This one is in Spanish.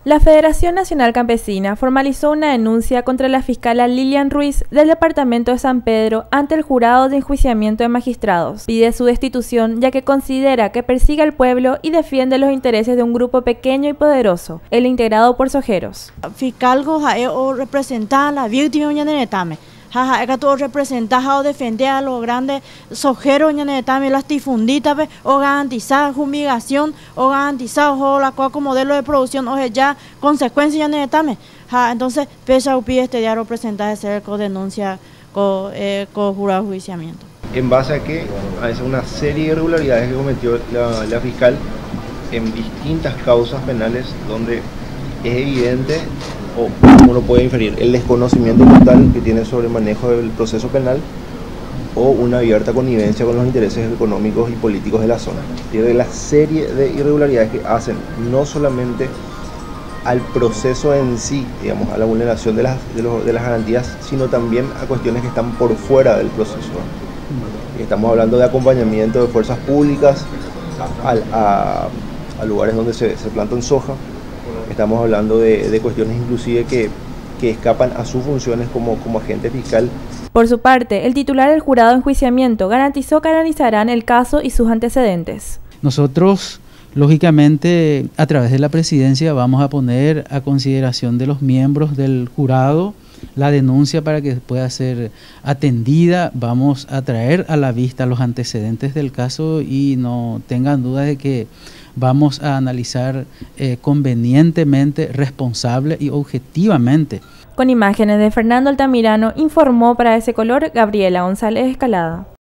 La Federación Nacional Campesina formalizó una denuncia contra la fiscala Lilian Ruiz del departamento de San Pedro ante el Jurado de Enjuiciamiento de Magistrados. Pide su destitución ya que considera que persigue al pueblo y defiende los intereses de un grupo pequeño y poderoso, el integrado por sojeros. Fiscal o representa a la víctima ñanetame. Todo representa o defender a los grandes sojeros ñanetame, las difunditas o garantizar fumigación o garantizar o la cual como modelo de producción o ya consecuencias ñanetame. Entonces pesa pide este diario presentar ser con denuncia con jurado de enjuiciamiento. En base a que a una serie de irregularidades que cometió la fiscal en distintas causas penales donde es evidente o uno puede inferir el desconocimiento total que tiene sobre el manejo del proceso penal o una abierta connivencia con los intereses económicos y políticos de la zona. Tiene la serie de irregularidades que hacen no solamente al proceso en sí, digamos, a la vulneración de las garantías, sino también a cuestiones que están por fuera del proceso. Estamos hablando de acompañamiento de fuerzas públicas a lugares donde se plantan soja. Estamos hablando de cuestiones inclusive que escapan a sus funciones como agente fiscal. Por su parte, el titular del jurado de enjuiciamiento garantizó que analizarán el caso y sus antecedentes. Nosotros, lógicamente, a través de la presidencia vamos a poner a consideración de los miembros del jurado la denuncia para que pueda ser atendida. Vamos a traer a la vista los antecedentes del caso y no tengan duda de que vamos a analizar convenientemente, responsable y objetivamente. Con imágenes de Fernando Altamirano, informó para Ese Color Gabriela González Escalada.